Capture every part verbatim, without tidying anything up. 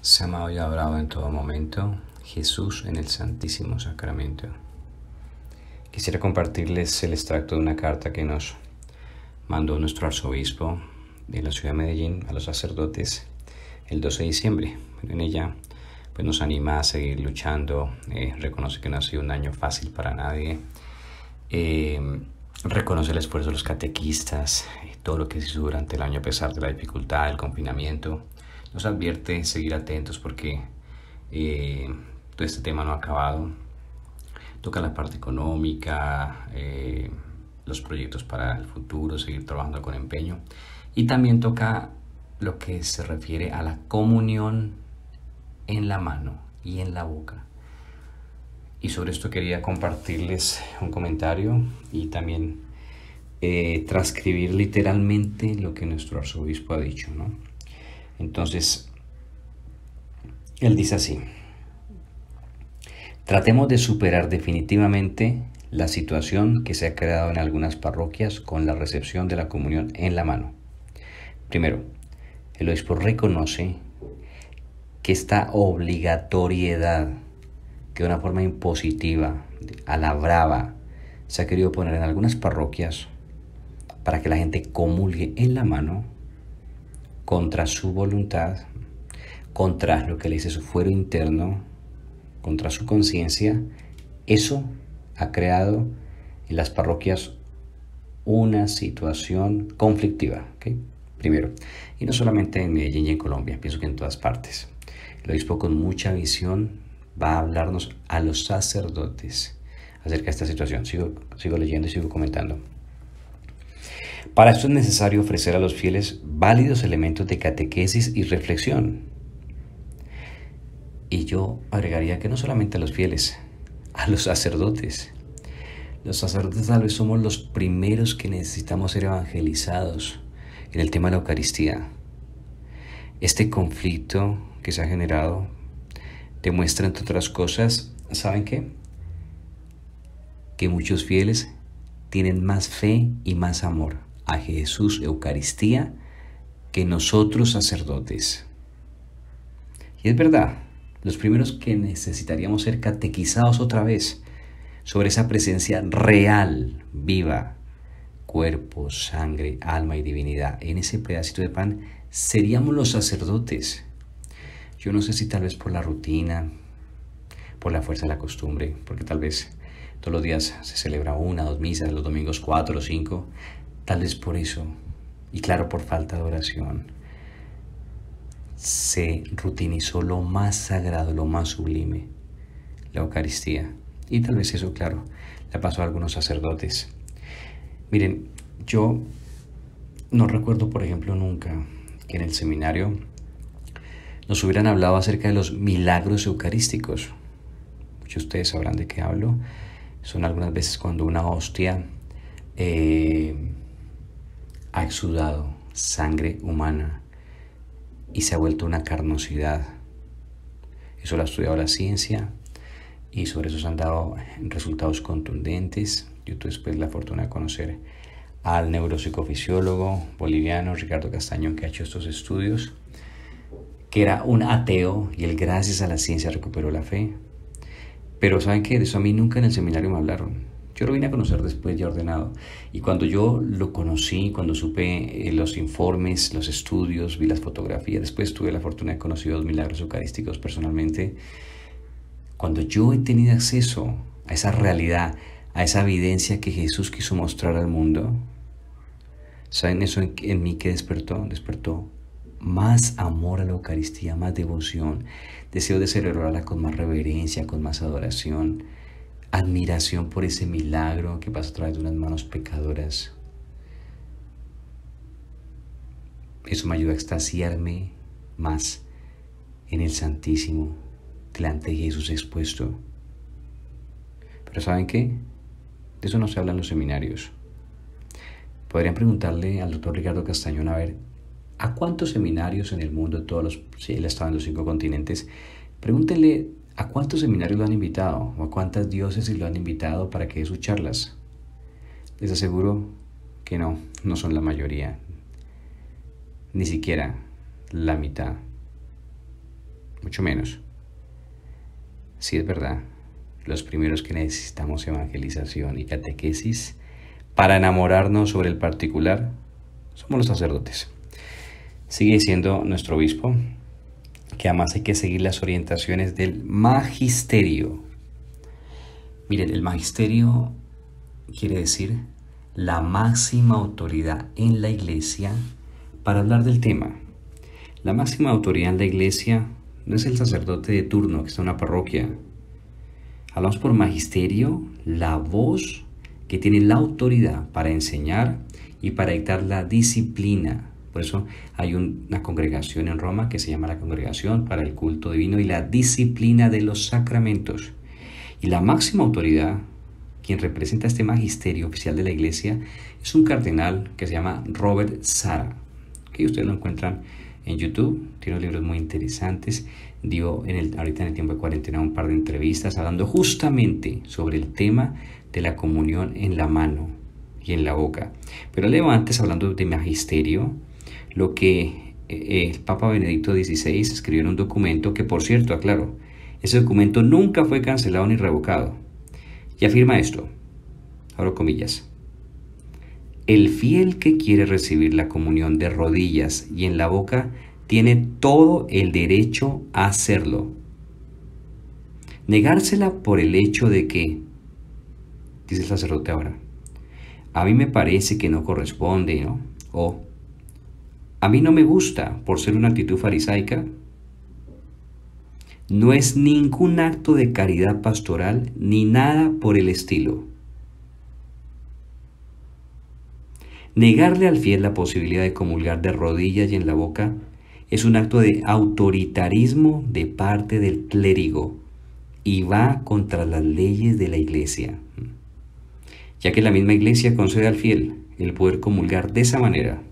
Sea amado y adorado en todo momento, Jesús en el Santísimo Sacramento. Quisiera compartirles el extracto de una carta que nos mandó nuestro arzobispo de la ciudad de Medellín a los sacerdotes el doce de diciembre. En ella pues, nos anima a seguir luchando, eh, reconoce que no ha sido un año fácil para nadie, eh, reconoce el esfuerzo de los catequistas, eh, todo lo que se hizo durante el año a pesar de la dificultad, del confinamiento. Nos advierte seguir atentos porque eh, todo este tema no ha acabado. Toca la parte económica, eh, los proyectos para el futuro, seguir trabajando con empeño. Y también toca lo que se refiere a la comunión en la mano y en la boca. Y sobre esto quería compartirles un comentario y también eh, transcribir literalmente lo que nuestro arzobispo ha dicho, ¿no? Entonces, él dice así: tratemos de superar definitivamente la situación que se ha creado en algunas parroquias con la recepción de la comunión en la mano. Primero, el obispo reconoce que esta obligatoriedad, que de una forma impositiva, a la brava, se ha querido poner en algunas parroquias para que la gente comulgue en la mano, contra su voluntad, contra lo que le dice su fuero interno, contra su conciencia, eso ha creado en las parroquias una situación conflictiva, ¿okay? Primero, y no solamente en Medellín y en Colombia, pienso que en todas partes. El obispo con mucha visión va a hablarnos a los sacerdotes acerca de esta situación. Sigo, sigo leyendo y sigo comentando. Para esto es necesario ofrecer a los fieles válidos elementos de catequesis y reflexión. Y yo agregaría que no solamente a los fieles, a los sacerdotes. Los sacerdotes tal vez somos los primeros que necesitamos ser evangelizados en el tema de la Eucaristía. Este conflicto que se ha generado demuestra, entre otras cosas, ¿saben qué? Que muchos fieles tienen más fe y más amor a Jesús, Eucaristía, que nosotros sacerdotes. Y es verdad, los primeros que necesitaríamos ser catequizados otra vez sobre esa presencia real, viva, cuerpo, sangre, alma y divinidad en ese pedacito de pan, seríamos los sacerdotes. Yo no sé si tal vez por la rutina, por la fuerza de la costumbre, porque tal vez todos los días se celebra una, dos misas, los domingos cuatro o cinco, tal vez por eso, y claro, por falta de oración, se rutinizó lo más sagrado, lo más sublime, la Eucaristía. Y tal vez eso, claro, le pasó a algunos sacerdotes. Miren, yo no recuerdo, por ejemplo, nunca que en el seminario nos hubieran hablado acerca de los milagros eucarísticos. Muchos de ustedes sabrán de qué hablo. Son algunas veces cuando una hostia eh, ha exudado sangre humana y se ha vuelto una carnosidad. Eso lo ha estudiado la ciencia y sobre eso se han dado resultados contundentes. Yo tuve después la fortuna de conocer al neuropsicofisiólogo boliviano Ricardo Castañón, que ha hecho estos estudios, que era un ateo y él, gracias a la ciencia, recuperó la fe. Pero ¿saben qué? De eso a mí nunca en el seminario me hablaron. Yo lo vine a conocer después ya ordenado. Y cuando yo lo conocí, cuando supe eh, los informes, los estudios, vi las fotografías, después tuve la fortuna de conocer los milagros eucarísticos personalmente. Cuando yo he tenido acceso a esa realidad, a esa evidencia que Jesús quiso mostrar al mundo, ¿saben eso en, en mí que despertó? Despertó más amor a la Eucaristía, más devoción, deseo de celebrarla con más reverencia, con más adoración, admiración por ese milagro que pasa a través de unas manos pecadoras. Eso me ayuda a extasiarme más en el Santísimo, delante de Jesús expuesto. Pero ¿saben qué? De eso no se habla en los seminarios. Podrían preguntarle al doctor Ricardo Castañón, a ver, ¿a cuántos seminarios en el mundo, todos los, si él estaba en los cinco continentes, pregúntenle a cuántos seminarios lo han invitado o a cuántas diócesis lo han invitado para que dé sus charlas? Les aseguro que no, no son la mayoría, ni siquiera la mitad. mucho menos. Sí es verdad, los primeros que necesitamos evangelización y catequesis para enamorarnos sobre el particular somos los sacerdotes. Sigue diciendo nuestro obispo que además hay que seguir las orientaciones del magisterio. Miren, el magisterio quiere decir la máxima autoridad en la iglesia para hablar del tema. La máxima autoridad en la iglesia no es el sacerdote de turno que está en una parroquia. Hablamos por magisterio, la voz que tiene la autoridad para enseñar y para dictar la disciplina. Por eso hay un, una congregación en Roma que se llama la Congregación para el Culto Divino y la Disciplina de los Sacramentos. Y la máxima autoridad, quien representa este magisterio oficial de la iglesia, es un cardenal que se llama Robert Sarah, que ustedes lo encuentran en YouTube. Tiene unos libros muy interesantes. Dio en el, ahorita en el tiempo de cuarentena un par de entrevistas hablando justamente sobre el tema de la comunión en la mano y en la boca. Pero leo antes, hablando de magisterio, lo que eh, el Papa Benedicto dieciséis escribió en un documento que, por cierto, aclaro, ese documento nunca fue cancelado ni revocado. Y afirma esto, abro comillas: el fiel que quiere recibir la comunión de rodillas y en la boca tiene todo el derecho a hacerlo. Negársela por el hecho de que, dice el sacerdote ahora, a mí me parece que no corresponde, ¿no? O a mí no me gusta por ser una actitud farisaica, no es ningún acto de caridad pastoral ni nada por el estilo. Negarle al fiel la posibilidad de comulgar de rodillas y en la boca es un acto de autoritarismo de parte del clérigo y va contra las leyes de la iglesia, ya que la misma iglesia concede al fiel el poder comulgar de esa manera.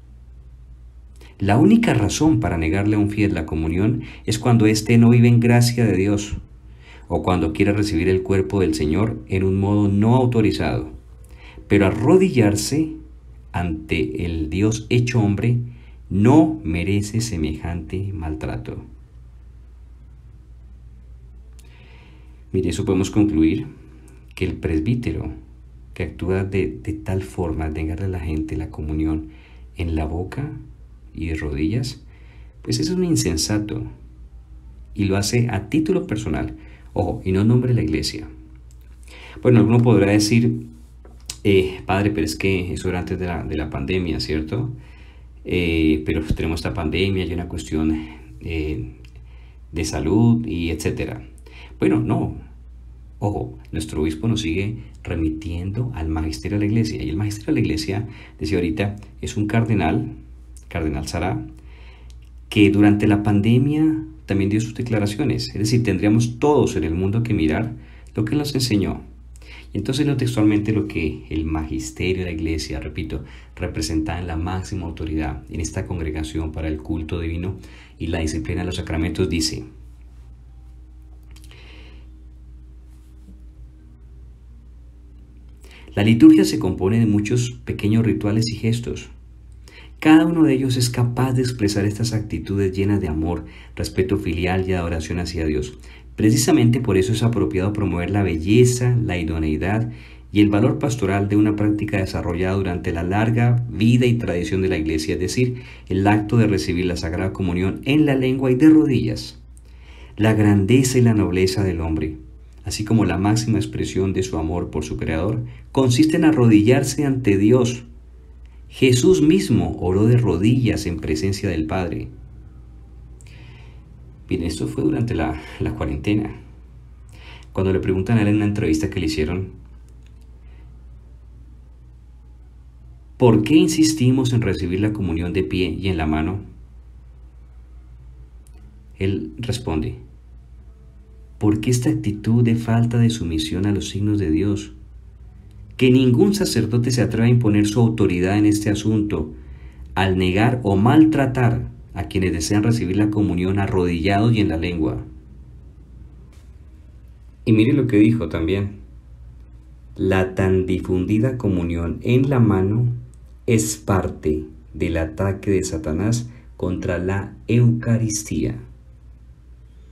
La única razón para negarle a un fiel la comunión es cuando éste no vive en gracia de Dios o cuando quiere recibir el cuerpo del Señor en un modo no autorizado. Pero arrodillarse ante el Dios hecho hombre no merece semejante maltrato. Mire, eso podemos concluir que el presbítero que actúa de, de tal forma de negarle a la gente la comunión en la boca y de rodillas, pues eso es un insensato y lo hace a título personal, ojo, y no en nombre de la iglesia. Bueno, alguno podrá decir, eh, padre, pero es que eso era antes de la, de la pandemia, ¿cierto? Eh, pero tenemos esta pandemia y una cuestión eh, de salud y etcétera. Bueno, no, ojo, nuestro obispo nos sigue remitiendo al magisterio de la iglesia, y el magisterio de la iglesia, decía ahorita, es un cardenal, Cardenal Sarah, que durante la pandemia también dio sus declaraciones. Es decir, tendríamos todos en el mundo que mirar lo que él nos enseñó. Y entonces leo textualmente lo que el magisterio de la iglesia, repito, representa en la máxima autoridad en esta congregación para el culto divino y la disciplina de los sacramentos, dice: la liturgia se compone de muchos pequeños rituales y gestos. Cada uno de ellos es capaz de expresar estas actitudes llenas de amor, respeto filial y adoración hacia Dios. Precisamente por eso es apropiado promover la belleza, la idoneidad y el valor pastoral de una práctica desarrollada durante la larga vida y tradición de la Iglesia, es decir, el acto de recibir la Sagrada Comunión en la lengua y de rodillas. La grandeza y la nobleza del hombre, así como la máxima expresión de su amor por su Creador, consiste en arrodillarse ante Dios. Jesús mismo oró de rodillas en presencia del Padre. Bien, esto fue durante la, la cuarentena. Cuando le preguntan a él en una entrevista que le hicieron, ¿por qué insistimos en recibir la comunión de pie y en la mano? Él responde: porque esta actitud de falta de sumisión a los signos de Dios, que ningún sacerdote se atreve a imponer su autoridad en este asunto, al negar o maltratar a quienes desean recibir la comunión arrodillados y en la lengua. Y mire lo que dijo también: la tan difundida comunión en la mano es parte del ataque de Satanás contra la Eucaristía.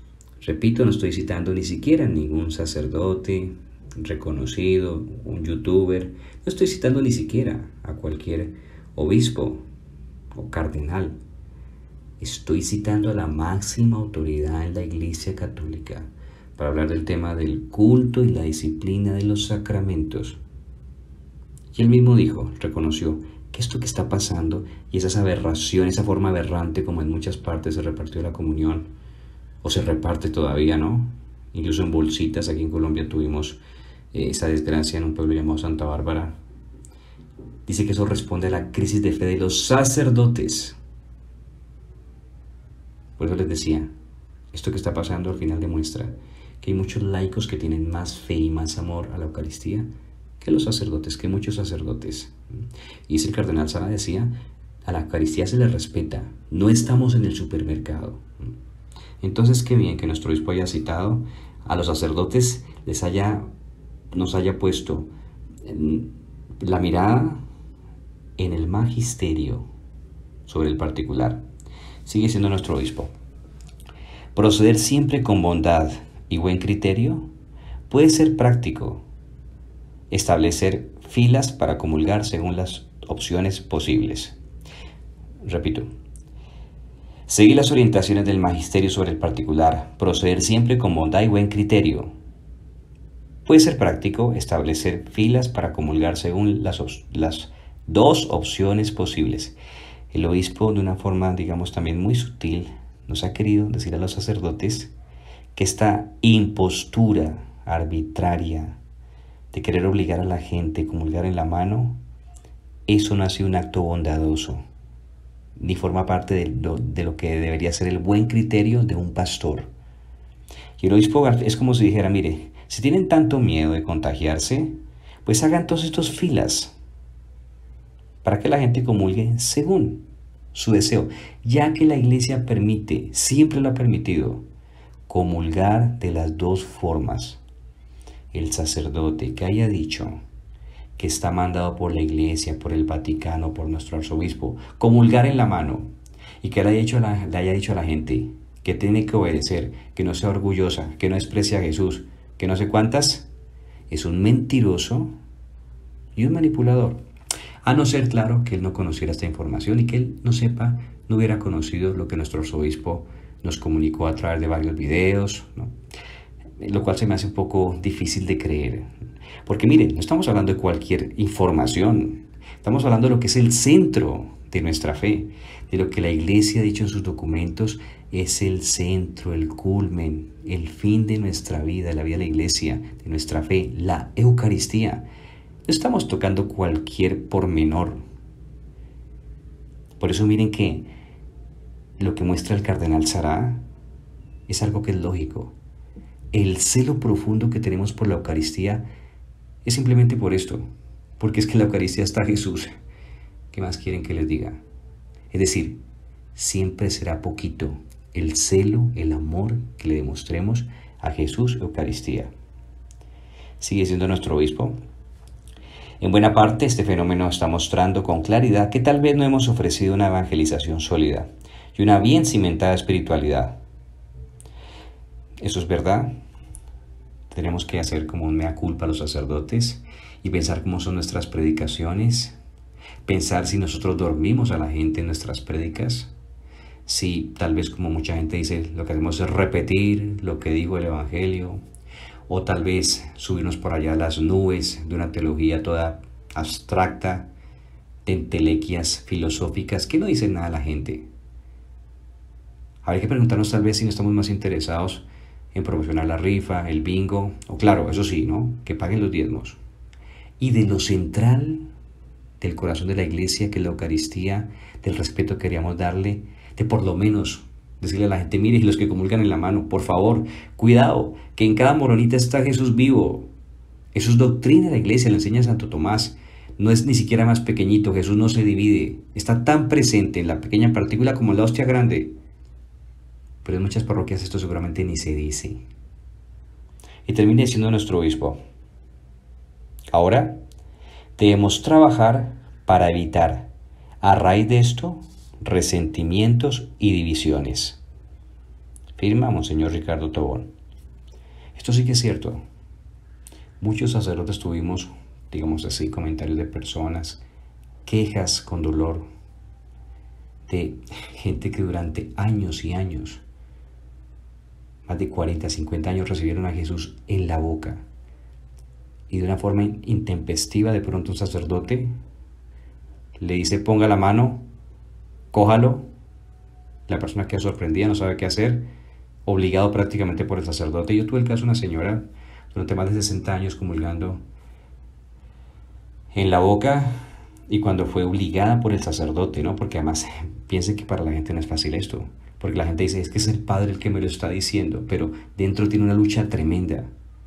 Repito, no estoy citando ni siquiera a ningún sacerdote reconocido, un youtuber, no estoy citando ni siquiera a cualquier obispo o cardenal. Estoy citando a la máxima autoridad en la Iglesia Católica para hablar del tema del culto y la disciplina de los sacramentos. Y él mismo dijo, reconoció, que esto que está pasando y esa aberración, esa forma aberrante como en muchas partes se repartió la comunión, o se reparte todavía, ¿no? Incluso en bolsitas, aquí en Colombia tuvimos eh, esa desgracia en un pueblo llamado Santa Bárbara. Dice que eso responde a la crisis de fe de los sacerdotes. Por eso les decía, esto que está pasando al final demuestra que hay muchos laicos que tienen más fe y más amor a la Eucaristía que los sacerdotes, que muchos sacerdotes. Y es el cardenal Sara decía, a la Eucaristía se le respeta, no estamos en el supermercado. Entonces, qué bien que nuestro obispo haya citado a los sacerdotes, les haya, nos haya puesto la mirada en el magisterio sobre el particular. Sigue siendo nuestro obispo. Proceder siempre con bondad y buen criterio puede ser práctico. Establecer filas para comulgar según las opciones posibles. Repito. Seguir las orientaciones del magisterio sobre el particular, proceder siempre con bondad y buen criterio. Puede ser práctico establecer filas para comulgar según las, las dos opciones posibles. El obispo, de una forma, digamos, también muy sutil, nos ha querido decir a los sacerdotes que esta impostura arbitraria de querer obligar a la gente a comulgar en la mano, eso no ha sido un acto bondadoso, ni forma parte de lo, de lo que debería ser el buen criterio de un pastor. Y el obispo es como si dijera, mire, si tienen tanto miedo de contagiarse, pues hagan todas estas filas para que la gente comulgue según su deseo, ya que la Iglesia permite, siempre lo ha permitido, comulgar de las dos formas. El sacerdote que haya dicho que está mandado por la Iglesia, por el Vaticano, por nuestro arzobispo, comulgar en la mano, y que le haya dicho a la, le haya dicho a la gente que tiene que obedecer, que no sea orgullosa, que no desprecie a Jesús, que no sé cuántas, es un mentiroso y un manipulador. A no ser, claro, que él no conociera esta información y que él no sepa, no hubiera conocido lo que nuestro arzobispo nos comunicó a través de varios videos, ¿no? Lo cual se me hace un poco difícil de creer. Porque miren, no estamos hablando de cualquier información, estamos hablando de lo que es el centro de nuestra fe, de lo que la Iglesia ha dicho en sus documentos, es el centro, el culmen, el fin de nuestra vida, la vida de la Iglesia, de nuestra fe, la Eucaristía. No estamos tocando cualquier pormenor. Por eso miren que lo que muestra el cardenal Sara es algo que es lógico. El celo profundo que tenemos por la Eucaristía es simplemente por esto, porque es que en la Eucaristía está Jesús. ¿Qué más quieren que les diga? Es decir, siempre será poquito el celo, el amor que le demostremos a Jesús Eucaristía. Sigue siendo nuestro obispo. En buena parte, este fenómeno está mostrando con claridad que tal vez no hemos ofrecido una evangelización sólida y una bien cimentada espiritualidad. Eso es verdad. Tenemos que hacer como un mea culpa a los sacerdotes y pensar cómo son nuestras predicaciones, pensar si nosotros dormimos a la gente en nuestras prédicas, si tal vez, como mucha gente dice, lo que hacemos es repetir lo que dijo el Evangelio, o tal vez subirnos por allá a las nubes de una teología toda abstracta, de entelequias filosóficas que no dicen nada a la gente. Habría que preguntarnos tal vez si no estamos más interesados en promocionar la rifa, el bingo, o claro, eso sí, ¿no? Que paguen los diezmos. Y de lo central del corazón de la Iglesia, que es la Eucaristía, del respeto que queríamos darle, de por lo menos decirle a la gente, mire, y los que comulgan en la mano, por favor, cuidado, que en cada moronita está Jesús vivo. Eso es doctrina de la Iglesia, lo enseña Santo Tomás. No es ni siquiera más pequeñito, Jesús no se divide. Está tan presente en la pequeña partícula como en la hostia grande. Pero en muchas parroquias esto seguramente ni se dice. Y termina diciendo nuestro obispo, ahora debemos trabajar para evitar, a raíz de esto, resentimientos y divisiones. Firma Monseñor Ricardo Tobón. Esto sí que es cierto. Muchos sacerdotes tuvimos, digamos así, comentarios de personas, quejas con dolor, de gente que durante años y años, más de cuarenta, cincuenta años, recibieron a Jesús en la boca. Y de una forma intempestiva, de pronto un sacerdote le dice, ponga la mano, cójalo. La persona queda sorprendida, no sabe qué hacer, obligado prácticamente por el sacerdote. Yo tuve el caso de una señora durante más de sesenta años comulgando en la boca, y cuando fue obligada por el sacerdote, ¿no? Porque además piensen que para la gente no es fácil esto, porque la gente dice, es que es el padre el que me lo está diciendo, pero dentro tiene una lucha tremenda.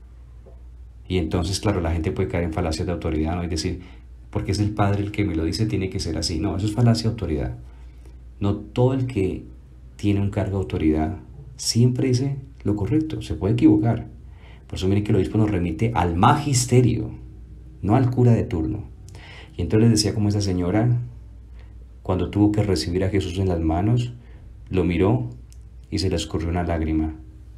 Y entonces, claro, la gente puede caer en falacias de autoridad, ¿no? Es decir, porque es el padre el que me lo dice, tiene que ser así. No, eso es falacia de autoridad. No todo el que tiene un cargo de autoridad siempre dice lo correcto, se puede equivocar. Por eso miren que el obispo nos remite al magisterio, no al cura de turno. Y entonces les decía como esa señora, cuando tuvo que recibir a Jesús en las manos, lo miró y se le escurrió una lágrima.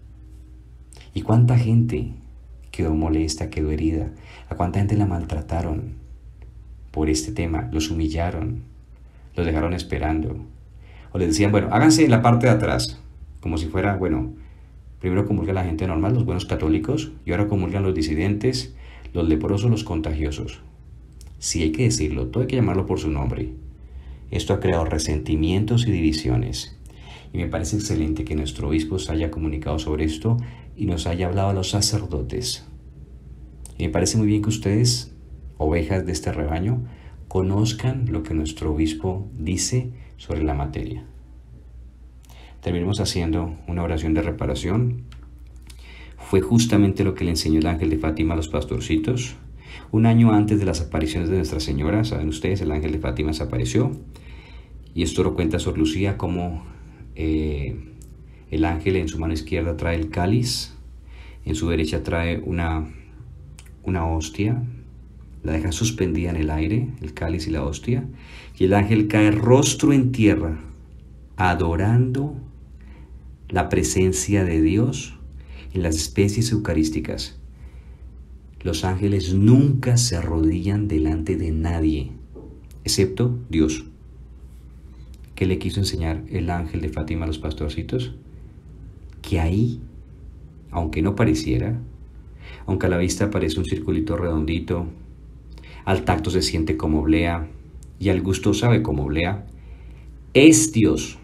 ¿Y cuánta gente quedó molesta, quedó herida? ¿A cuánta gente la maltrataron por este tema? Los humillaron, los dejaron esperando. O les decían, bueno, háganse en la parte de atrás, como si fuera, bueno, primero comulga la gente normal, los buenos católicos, y ahora comulgan los disidentes, los leprosos, los contagiosos. Sí, hay que decirlo, todo hay que llamarlo por su nombre. Esto ha creado resentimientos y divisiones. Y me parece excelente que nuestro obispo se haya comunicado sobre esto y nos haya hablado a los sacerdotes. Y me parece muy bien que ustedes, ovejas de este rebaño, conozcan lo que nuestro obispo dice sobre la materia. Terminemos haciendo una oración de reparación. Fue justamente lo que le enseñó el ángel de Fátima a los pastorcitos. Un año antes de las apariciones de Nuestra Señora, saben ustedes, el ángel de Fátima se apareció. Y esto lo cuenta Sor Lucía, como eh, el ángel en su mano izquierda trae el cáliz, en su derecha trae una, una hostia, la deja suspendida en el aire, el cáliz y la hostia, y el ángel cae rostro en tierra, adorando la presencia de Dios en las especies eucarísticas. Los ángeles nunca se arrodillan delante de nadie, excepto Dios. ¿Qué le quiso enseñar el ángel de Fátima a los pastorcitos? Que ahí, aunque no pareciera, aunque a la vista parece un circulito redondito, al tacto se siente como oblea y al gusto sabe como oblea, es Dios.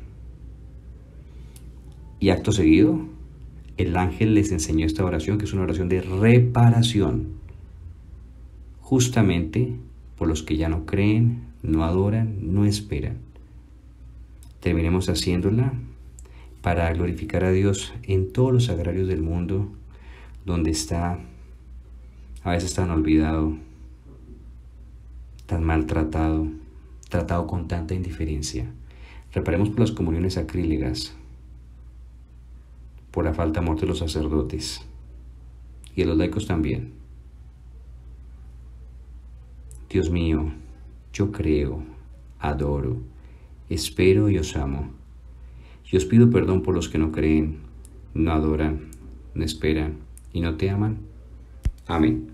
Y acto seguido, el ángel les enseñó esta oración, que es una oración de reparación, justamente por los que ya no creen, no adoran, no esperan. Terminemos haciéndola para glorificar a Dios en todos los sagrarios del mundo, donde está a veces tan olvidado, tan maltratado, tratado con tanta indiferencia. Reparemos por las comuniones sacrílegas, por la falta de amor de los sacerdotes y de los laicos también. Dios mío, yo creo, adoro, espero y os amo. Y os pido perdón por los que no creen, no adoran, no esperan y no te aman. Amén.